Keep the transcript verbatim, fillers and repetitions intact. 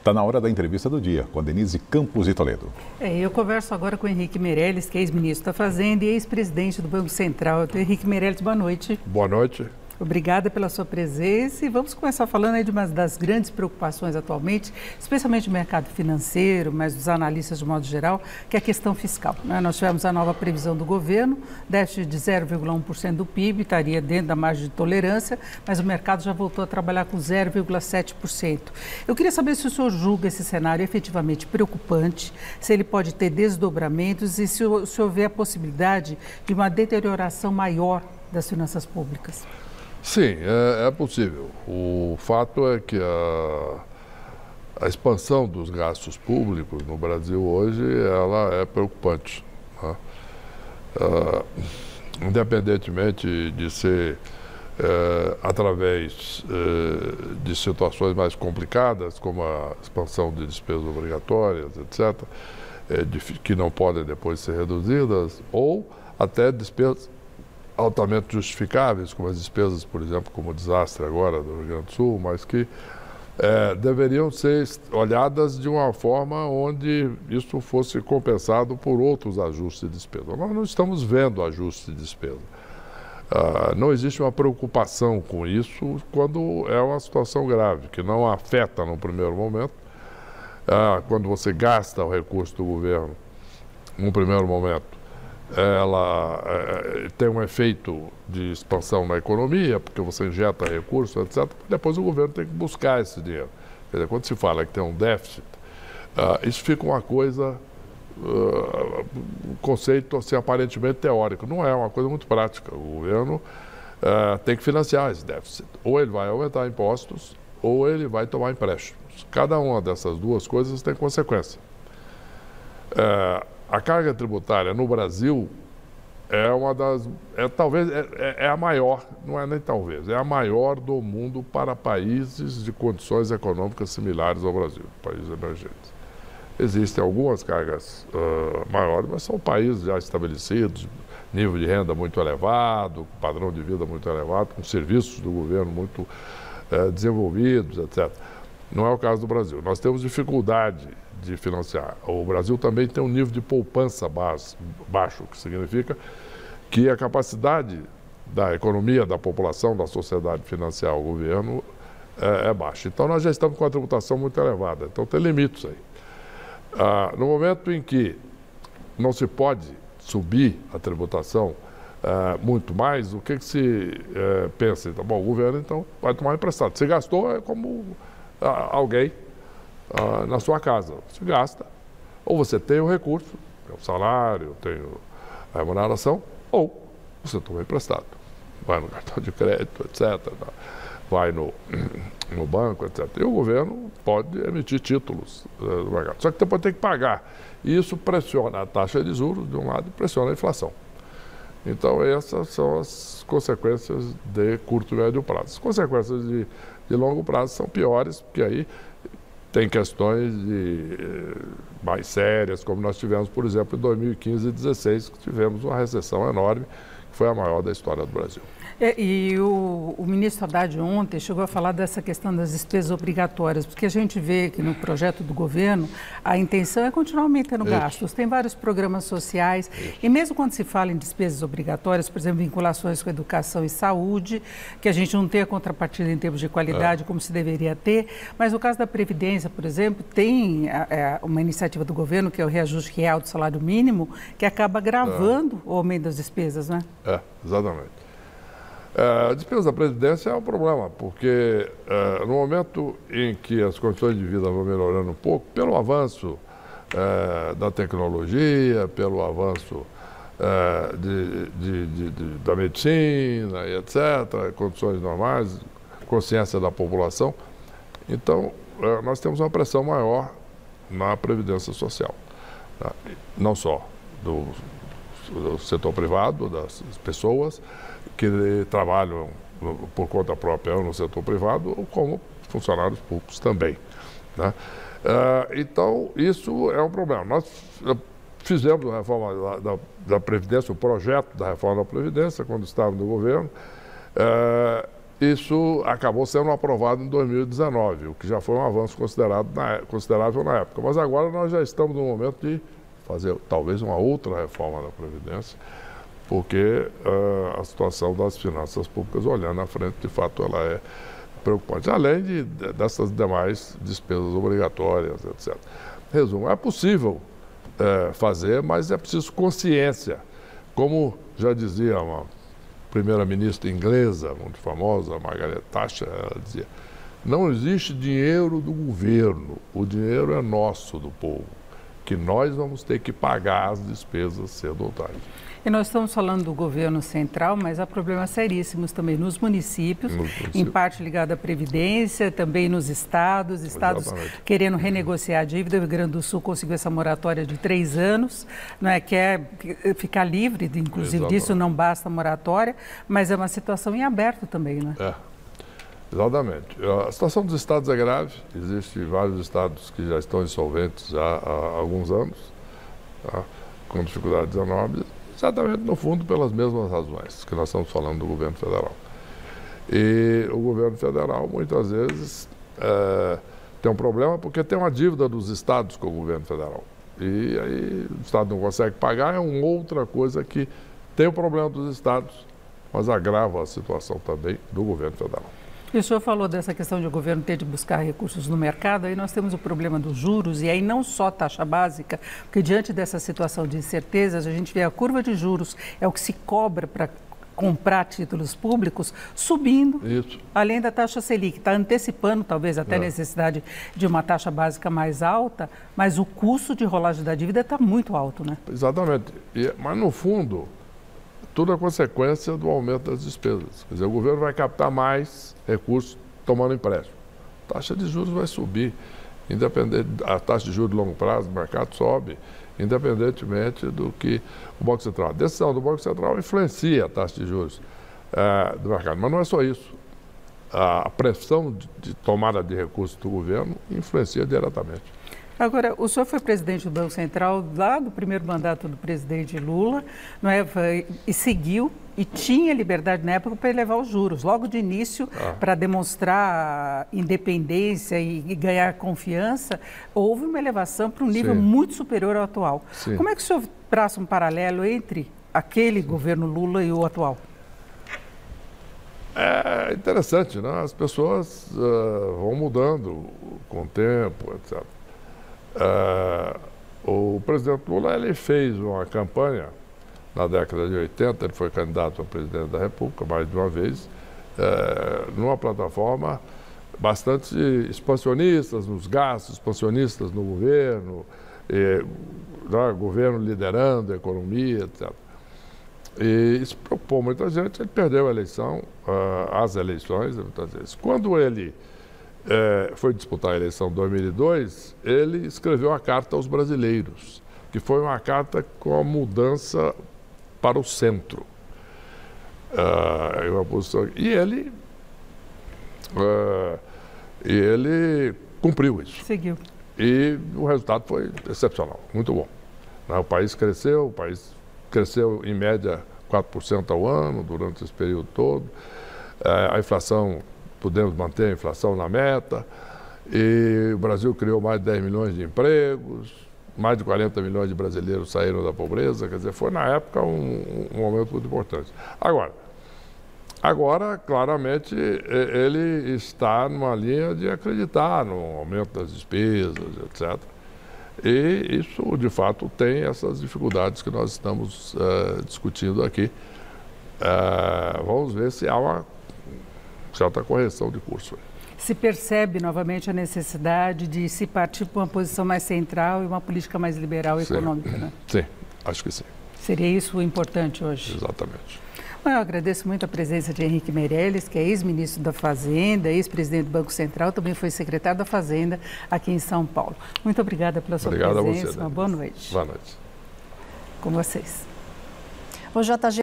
Está na hora da entrevista do dia, com a Denise Campos de Toledo. É, eu converso agora com o Henrique Meirelles, que é ex-ministro da Fazenda e ex-presidente do Banco Central. Então, Henrique Meirelles, boa noite. Boa noite. Obrigada pela sua presença e vamos começar falando aí de uma das grandes preocupações atualmente, especialmente no mercado financeiro, mas dos analistas de modo geral, que é a questão fiscal, né? Nós tivemos a nova previsão do governo, déficit de zero vírgula um por cento do P I B, estaria dentro da margem de tolerância, mas o mercado já voltou a trabalhar com zero vírgula sete por cento. Eu queria saber se o senhor julga esse cenário efetivamente preocupante, se ele pode ter desdobramentos e se o senhor vê a possibilidade de uma deterioração maior das finanças públicas. Sim, é, é possível. O fato é que a, a expansão dos gastos públicos no Brasil hoje, ela é preocupante, né? Uh, independentemente de ser uh, através uh, de situações mais complicadas, como a expansão de despesas obrigatórias, etcétera, uh, de, que não podem depois ser reduzidas, ou até despesas altamente justificáveis, como as despesas, por exemplo, como o desastre agora do Rio Grande do Sul, mas que é, deveriam ser olhadas de uma forma onde isso fosse compensado por outros ajustes de despesa. Nós não estamos vendo ajuste de despesa. Ah, não existe uma preocupação com isso quando é uma situação grave, que não afeta no primeiro momento. Ah, quando você gasta o recurso do governo, no primeiro momento, ela é, tem um efeito de expansão na economia, porque você injeta recursos, etcétera. Depois o governo tem que buscar esse dinheiro. Quer dizer, quando se fala que tem um déficit, uh, isso fica uma coisa, uh, um conceito assim, aparentemente teórico. Não é uma coisa muito prática. O governo uh, tem que financiar esse déficit. Ou ele vai aumentar impostos, ou ele vai tomar empréstimos. Cada uma dessas duas coisas tem consequência. Uh, A carga tributária no Brasil é uma das, é, talvez, é, é a maior, não é nem talvez, é a maior do mundo para países de condições econômicas similares ao Brasil, países emergentes. Existem algumas cargas uh, maiores, mas são países já estabelecidos, nível de renda muito elevado, padrão de vida muito elevado, com serviços do governo muito uh, desenvolvidos, etcétera. Não é o caso do Brasil. Nós temos dificuldade de financiar. O Brasil também tem um nível de poupança baixo, baixo, que significa que a capacidade da economia, da população, da sociedade financiar o governo é, é baixa. Então, nós já estamos com a tributação muito elevada. Então, tem limites aí. Ah, no momento em que não se pode subir a tributação ah, muito mais, o que, que se eh, pensa? Então, bom, o governo, então, vai tomar emprestado. Se gastou, é como ah, alguém Uh, na sua casa. Você gasta, ou você tem o recurso, tem o salário, tem a remuneração, ou você toma emprestado. Vai no cartão de crédito, etcétera. Vai no, no banco, etcétera. E o governo pode emitir títulos uh, do mercado. Só que depois tem que pagar. E isso pressiona a taxa de juros, de um lado, e pressiona a inflação. Então, essas são as consequências de curto e médio prazo. As consequências de, de longo prazo são piores, porque aí tem questões de, mais sérias, como nós tivemos, por exemplo, em dois mil e quinze e dois mil e dezesseis, que tivemos uma recessão enorme, que foi a maior da história do Brasil. É, e o, o ministro Haddad ontem chegou a falar dessa questão das despesas obrigatórias, porque a gente vê que no projeto do governo a intenção é continuar aumentando Isso. gastos. Tem vários programas sociais Isso. e mesmo quando se fala em despesas obrigatórias, por exemplo, vinculações com educação e saúde, que a gente não tem a contrapartida em termos de qualidade é. como se deveria ter, mas no caso da Previdência, por exemplo, tem a, a, uma iniciativa do governo, que é o reajuste real do salário mínimo, que acaba agravando é. o aumento das despesas, né? É, exatamente. É, a despesa da Previdência é um problema, porque é, no momento em que as condições de vida vão melhorando um pouco, pelo avanço é, da tecnologia, pelo avanço é, de, de, de, de, da medicina, e etcétera, condições normais, consciência da população, então é, nós temos uma pressão maior na Previdência Social. Tá? Não só do, do setor privado, das pessoas que trabalham por conta própria no setor privado, como funcionários públicos também, né? Uh, então, isso é um problema. Nós fizemos a reforma da, da, da Previdência, o projeto da reforma da Previdência, quando estávamos no governo, uh, isso acabou sendo aprovado em dois mil e dezenove, o que já foi um avanço considerado na, considerável na época. Mas agora nós já estamos no momento de fazer talvez uma outra reforma da Previdência, porque uh, a situação das finanças públicas, olhando à frente, de fato, ela é preocupante, além de, dessas demais despesas obrigatórias, etcétera. Resumo, é possível uh, fazer, mas é preciso consciência. Como já dizia uma primeira-ministra inglesa, muito famosa, Margaret Thatcher, ela dizia, não existe dinheiro do governo, o dinheiro é nosso, do povo, que nós vamos ter que pagar as despesas cedo ou tarde. E nós estamos falando do governo central, mas há problemas seríssimos também nos municípios, nos municípios. Em parte ligado à Previdência, também nos estados, estados Exatamente. Querendo renegociar a dívida. O Rio Grande do Sul conseguiu essa moratória de três anos, não é? Quer ficar livre, inclusive Exatamente. Disso, não basta a moratória, mas é uma situação em aberto também, não é? É, exatamente. A situação dos estados é grave, existem vários estados que já estão insolventes já há alguns anos, tá? Com dificuldades enormes. Exatamente, no fundo, pelas mesmas razões que nós estamos falando do governo federal. E o governo federal, muitas vezes, é, tem um problema porque tem uma dívida dos estados com o governo federal. E aí o estado não consegue pagar, é uma outra coisa que tem o problema dos estados, mas agrava a situação também do governo federal. E o senhor falou dessa questão de o governo ter de buscar recursos no mercado, aí nós temos o problema dos juros, e aí não só taxa básica, porque diante dessa situação de incertezas, a gente vê a curva de juros, é o que se cobra para comprar títulos públicos, subindo, Isso. além da taxa Selic, está antecipando talvez até a é. necessidade de uma taxa básica mais alta, mas o custo de rolagem da dívida está muito alto, né? Exatamente, e, mas no fundo, tudo é consequência do aumento das despesas. Quer dizer, o governo vai captar mais recursos tomando empréstimo. A taxa de juros vai subir, independente, a taxa de juros de longo prazo do mercado sobe, independentemente do que o Banco Central. A decisão do Banco Central influencia a taxa de juros uh, do mercado, mas não é só isso. A pressão de, de tomada de recursos do governo influencia diretamente. Agora, o senhor foi presidente do Banco Central lá do primeiro mandato do presidente Lula, não é? E seguiu e tinha liberdade na época para elevar os juros, logo de início, ah. para demonstrar independência e, e ganhar confiança, houve uma elevação para um nível Sim. muito superior ao atual. Sim. Como é que o senhor traça um paralelo entre aquele governo Lula e o atual? É interessante, né? As pessoas uh, vão mudando com o tempo, etcétera. Uh, o presidente Lula ele fez uma campanha na década de oitenta, ele foi candidato a presidente da República mais de uma vez, uh, numa plataforma bastante expansionista nos gastos, expansionistas no governo, e, né, governo liderando a economia, etcétera. E isso preocupou muita gente, ele perdeu a eleição, uh, as eleições, muitas vezes. Quando ele É, foi disputar a eleição de dois mil e dois, ele escreveu uma carta aos brasileiros, que foi uma carta com a mudança para o centro. Uh, uma posição, e ele, uh, e ele cumpriu isso. Seguiu. E o resultado foi excepcional, muito bom. O país cresceu, o país cresceu em média quatro por cento ao ano durante esse período todo. Uh, a inflação... Pudemos manter a inflação na meta, e o Brasil criou mais de dez milhões de empregos, mais de quarenta milhões de brasileiros saíram da pobreza, quer dizer, foi na época um, um momento muito importante. Agora, agora, claramente, ele está numa linha de acreditar no aumento das despesas, etcétera. E isso, de fato, tem essas dificuldades que nós estamos uh, discutindo aqui. Uh, vamos ver se há uma certa correção de curso. Se percebe novamente a necessidade de se partir para uma posição mais central e uma política mais liberal e sim. econômica, né? Sim, acho que sim. Seria isso o importante hoje? Exatamente. Bom, eu agradeço muito a presença de Henrique Meirelles, que é ex-ministro da Fazenda, ex-presidente do Banco Central, também foi secretário da Fazenda aqui em São Paulo. Muito obrigada pela sua Obrigado presença. a você, uma boa noite. Boa noite. Com vocês. O J G